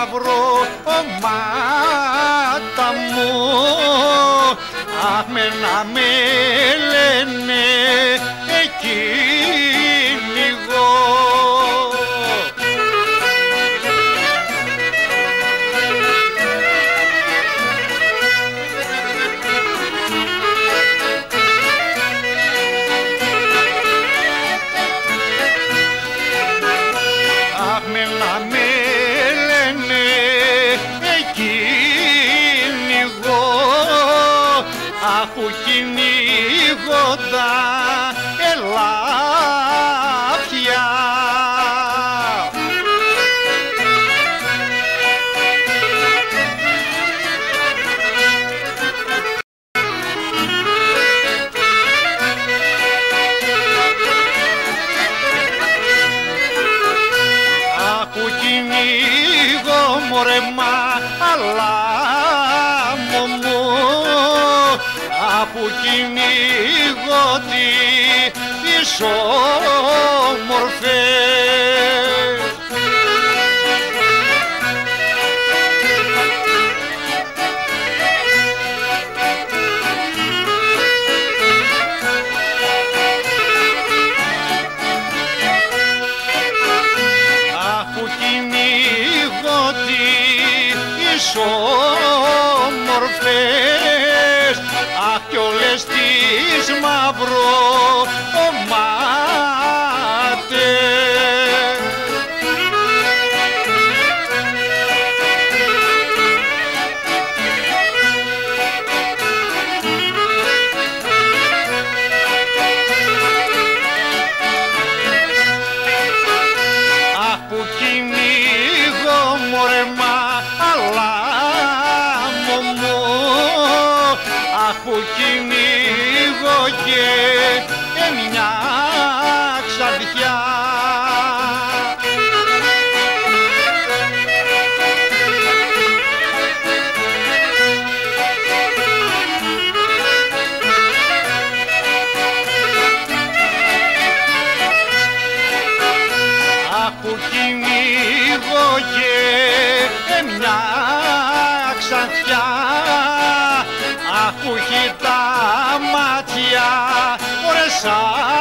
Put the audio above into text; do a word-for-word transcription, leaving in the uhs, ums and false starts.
μαύρο μάτα μου, αχ με να με λένε εκεί λίγο. Αχ με να με λένε εκείνη εγώ, αχ που κυνηγόντα ελάφια. Κυνηγώ μωρέ μα αλλά μου, απου κυνηγώ τις όμορφες. Τις όμορφες, αχ κι όλες τις μαυρομάτες. Αχ που κυνηγώ μωρέ μα αλλά μου, αχ που κυνηγώ και μια ξαδιά. Αχ που κυνηγώ και μια ξανθιά, αχ που έχει τα μάτια ωραία σαν